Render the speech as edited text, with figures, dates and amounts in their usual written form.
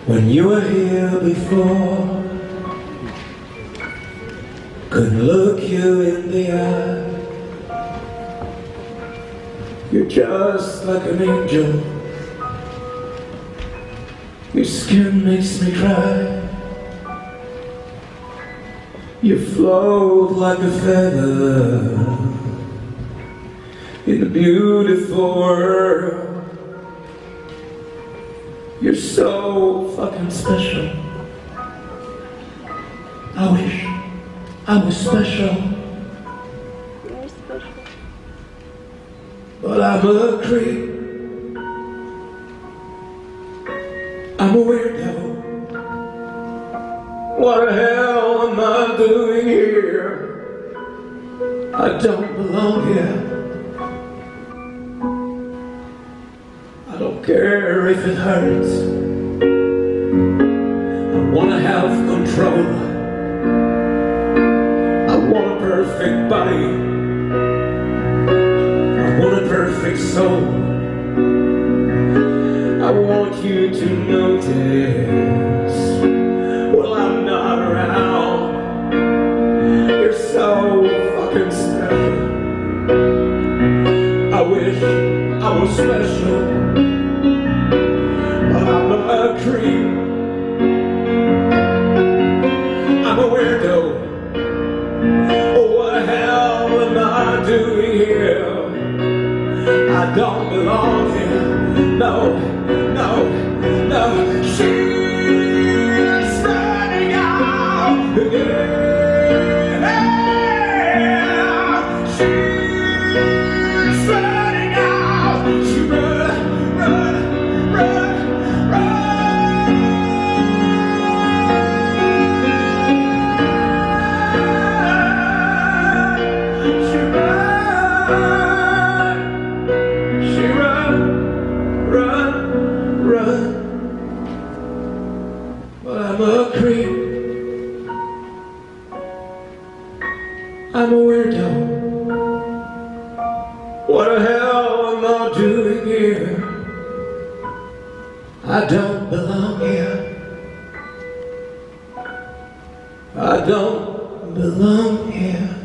When you were here before, couldn't look you in the eye. You're just like an angel. Your skin makes me cry. You float like a feather in a beautiful world. You're so fucking special. I wish I was special. You're special. But I'm a creep. I'm a weirdo. What the hell am I doing here? I don't belong here. I don't care if it hurts. I wanna have control. I want a perfect body. I want a perfect soul. I want you to notice. Well, I'm not around. You're so fucking special. I wish I was special, but I'm a creep. I'm a weirdo. Oh, what the hell am I doing here? I don't belong here. No, no, no. She's running out again. She's running out. She run, run, run, run. She run. She run, run, run. But I'm a creep. I'm a weirdo. What the hell am I doing here? I don't belong here. I don't belong here.